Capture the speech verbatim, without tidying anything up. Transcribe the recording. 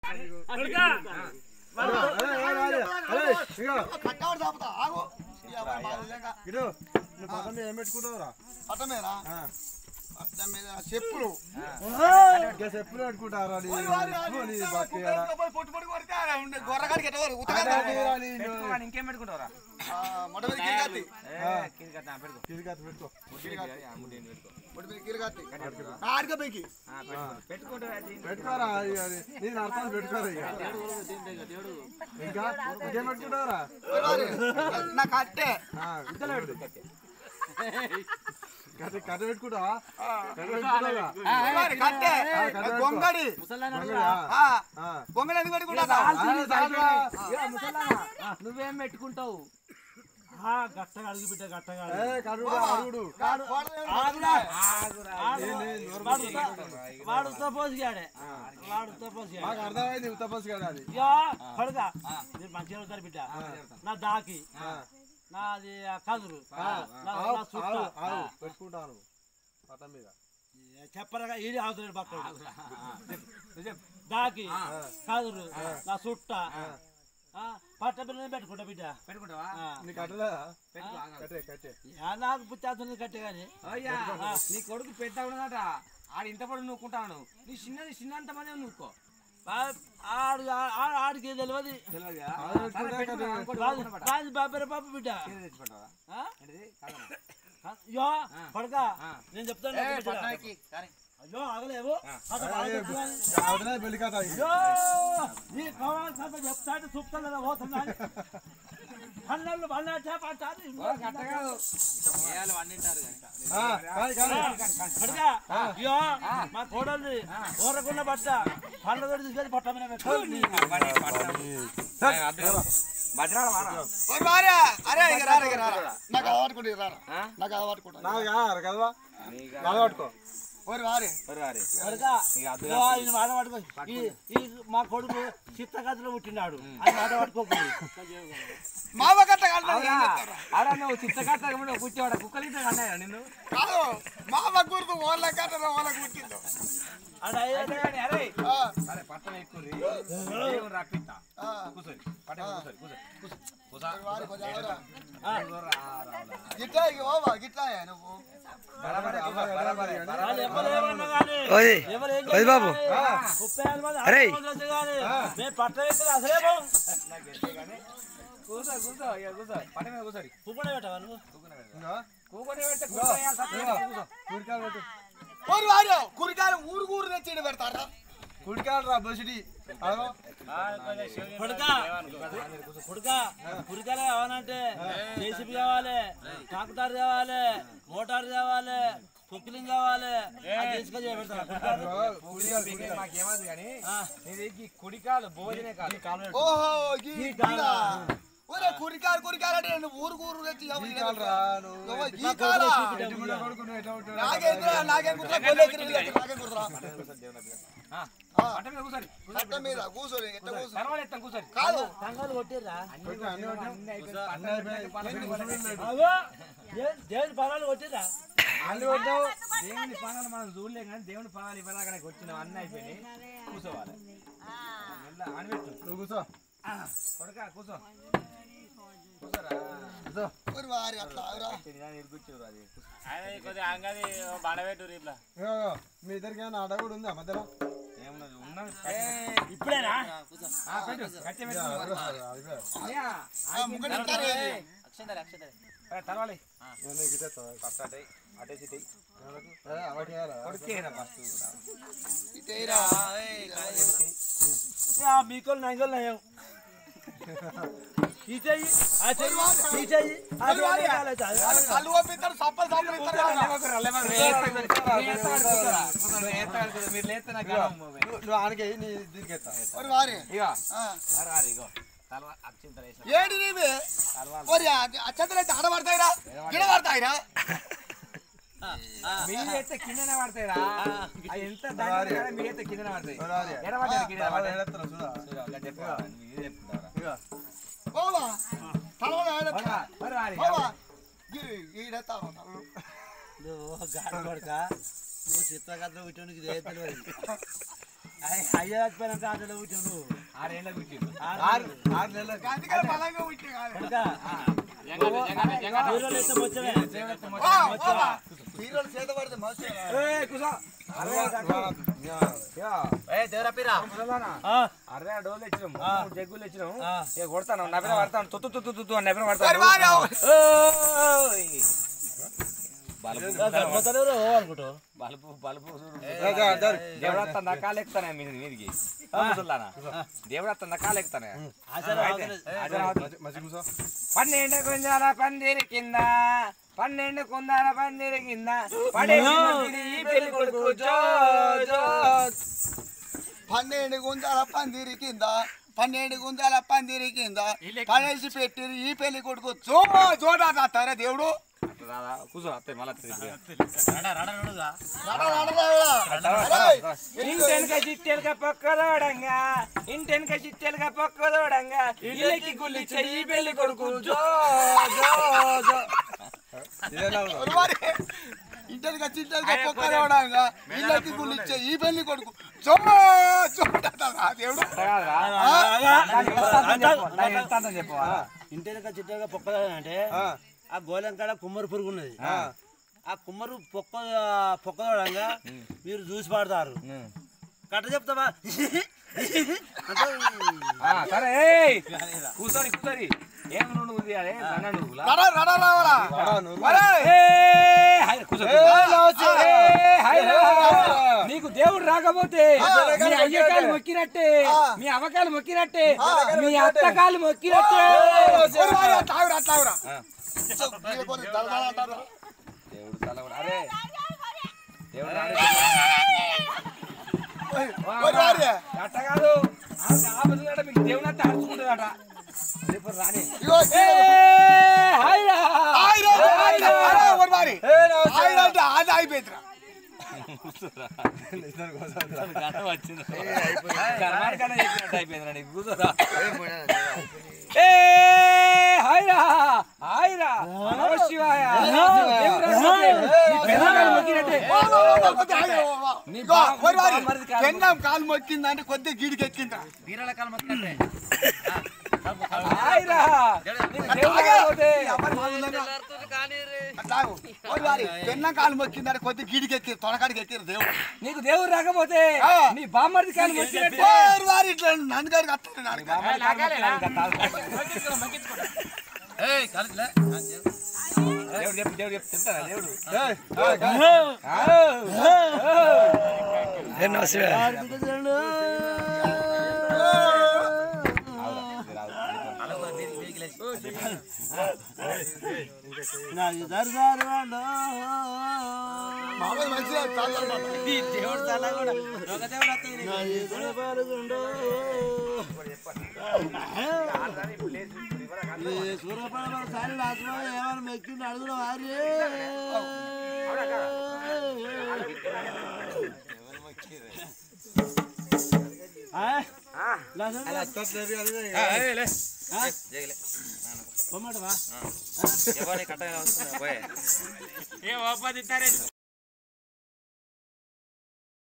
కట్టవాడు చాపుతా ఆగు ఇటు నువ్వు పక్కన మీద ఏం పెట్టుకుంటావురా? పట్ట మీద పట్ట మీద చెప్పులు చెప్పులు పెట్టుకుంటారా? పొట్టు పొట్టు కొడితే గొర్రగాడికి ఎట్లా ఇంకేం పెట్టుకుంటారా? మొట్ట మీద కిరికత్తి కిరికత్తి పెట్టుకో కిరికత్తి ఆడిక పెంకి పెట్టుకోరా నేను అర్థాలు పెట్టుకోరా ఇంకా ఇంకేం పెట్టుకుంటారా? నా కట్టే కట్ట కట్ట పెట్టుకుంటావా? కట్టే గొంగడి గొంగడి ఎందుకు పెట్టుకుంటా? నువ్వేం పెట్టుకుంటావు? గట్టగా అడిగి బిడ్డ గట్టగా వాడు తపోసిగాడే వాడు తపోసిగాడు అర్థమైంది తపస్సు అది పడగా మీరు మంచిగా అవుతారు బిడ్డ నా దాకి నాది కదురు పెట్టుకుంటాను పట్ట మీద చెప్పరగా ఈడి అవుతాడు పక్కడు దాకి కదురు నా చుట్ట పట్ట పిల్లలు పెట్టుకుంటా బిడ్డ పెట్టుకుంటావా? నాకు పుచ్చేస్తుంది కట్టే గాని నీ కొడుకు పెద్ద ఉన్నదట ఆడు ఇంత పడి నూక్కుంటాను నీ చిన్నది చిన్నంత మంది నూక్కో ఆడు ఆడికి తెలియదు బాబరే పాప బిడ్డ అయ్యో పడక నేను చెప్తాను అయ్యో ఆగలేవు పెళ్లి కథ నీ కావాల్సిన చెప్తాడు చూపుతా పోతున్నా పన్నెండు పన్నెండు అయ్యో మా కోడలు ఊరకున్న బట్ట పండుగ తీసుకెళ్ళి పట్ట మీద పెట్టుకోండి నాకు అలవాటుకుంటే నాకు అలవాటుకుంటా నాకు కదా అలవాటుకో మా కొడుకు చిత్తగతిలో పుట్టినాడు అది మాట పట్టుకోకూడదు మావ కట్ట ఆడ నువ్వు చిత్తకట్ట కూర్చోవాడ కుక్కలు ఇంత అన్నాయా నిన్ను? కాదు మావ గుర్తు వాళ్ళ కట్ట వాళ్ళకి పుట్టిందో పట్టణ ఎక్కువ రప్పిస్తా కూర్చోని పట్ట కూర్చోని గిట్లా బాబా గిట్లా నువ్వు బాబు అరే పట్ట అసలే బాబు కూర్చో కూర్చో ఇక కూర్చో పట్ట మీద కూర్చోడి కూకొని పెట్టవా నువ్వు కూకొని పెడితే వారు కురికాయలు ఊరు ఊరు తెచ్చి పెడతారా? కుడికాయలు రా బసిడి కురికాయలు కావాలంటే జేసీబీ కావాలి, ట్రాక్టర్ కావాలి, మోటార్ కావాలి, కుక్కిలింగ్ కావాలి తీసుకొని మాకేమదు కానీ ఇది కుడికాలు భోజనే కాదు. ఓహో కురికాయలు కురికాయలు అంటే నువ్వు ఊరు ఊరు తెచ్చి మీద కూర్చొని కాదు దేవుని పదాలు కొట్టిరా దేవుని పదాలు మనం చూడలేం కానీ దేవుని పదాలు ఇవ్వడానికి వచ్చినాం అన్నీ అయిపోయినాయి. కూర్చోవాలి అనిపెట్టు నువ్వు కూర్చో కొడక కూర్చో మీ ఇద్దరికి ఏమైనా ఆట కూడా ఉందా మధ్యలో? ఇప్పుడేనా తర్వాలి మీకు నైగలు నయం ఏంటి నీవి అచ్చతలైతే ఆడబడతాయిరా గిడబడతాయిరా మీరైతే కిందనే పడతాయిరా ఎంత మీరైతే కిందనే పడతాయి నువ్వు చిత్రకథ కూర్చోనికి అయ్యా చచ్చిపోయినాక ఆటలో కూర్చోను ఆరేళ్ళ కూర్చుండు ఆరు ఆరు నెలలు అందుకని బలంగా పుట్టి కాదు. హీరోలు ఎత్తే వచ్చానే ఓ, ఓ, హీరోలు చేత పడితే మస్తు అరే డోలు ఇచ్చినాము జగ్గులు ఇచ్చినాము ఇక కొడతాను నవ్విన పడతాను తుత్తు తుత్తు తుత్తు అని నవ్విన మరి పడతాను వాడు అనుకుంటావు బలుపు బలుపు దేవుడు వస్తాను కాలు ఎక్కుతానే మీది మీదికి దేవుడు వస్తాను కాలు ఎక్కుతానే మంచి కూర్చో పన్నెండు కుంజాల పందిరి కింద పన్నెండు కుందాల పందిరి కింద పడేసి మంచిది ఈ పెళ్లి కొడుకు జో జో పన్నెండు గుంజాల పందిరి కింద పన్నెండు గుంజాల పందిరి కింద పడేసి పెట్టిరు ఈ పెళ్లి కొడుకు జో జోడా తాతారా దేవుడు. కూర్చో అత్తే మళ్ళీ ఇంటెనక చిట్టెనక పక్కదోడంగా ఇంటెనక చిట్టెనక పక్కదోడంగా ఇళ్ళకి గుల్లి చెయ్యి పెళ్లి కొడుకు జో జో జో ఇంటర్గా చిట్టగా పొక్కడవడంగా ఇళ్ళకి గుళ్ళిచ్చే ఈ పెళ్లి కొడుకు జో జోడా తాతారా దేవుడు. చెప్పు ఇంటినక చిట్టగా పొక్క అంటే ఆ గోళం కాడ కుమ్మరి పురుగు ఉన్నది. ఆ కుమ్మరు పొక్క పొక్కదోడంగా మీరు చూసి పాడతారు కట్ట చెప్తావా సరే కూర్చోని కూర్చోని ఏం నువ్వు తీయాలి నన్న నువ్వులా రడా రడా రావాలా నీకు దేవుడు రాకపోతే మీ అయ్యకాలు మొక్కినట్టే మీ అవకాలు మొక్కినట్టే మీ అత్తకాలు మొక్కినట్టే తాగురా తాగురా దేవుడు తల అరే దేవుడు అట్ట కాదు ఆపద మీకు దేవుడు అంతా అరుచుకుంటుందట రేపు రాని అది అయిపోయిందిరా వచ్చింది అయిపోయింది నీకు కూర్చోరా పెన్నం కాలు మొక్కిందంటే కొద్దిగా గిడికి ఎక్కిందా పెన్నం కాలు మొక్కిందంటే కొద్దిగా గిడికి ఎక్కి తొడకాడికి ఎక్కిరు దేవుడు. నీకు దేవుడు రాకపోతే నీ బామ్మర్ది కాలు మొక్కినట్టే వారి ఇట్లా నన్ను గారికి వస్తాను దేవుడు చెప్పు దేవుడు చెప్పు చెప్తారా దేవుడు మంచిగా దేవుడు చాలా కూడా ఒక దేవుడు సూర్యపడ సారి ఏమైనా మెక్కింది అడుగున వారి పొమ్మటవా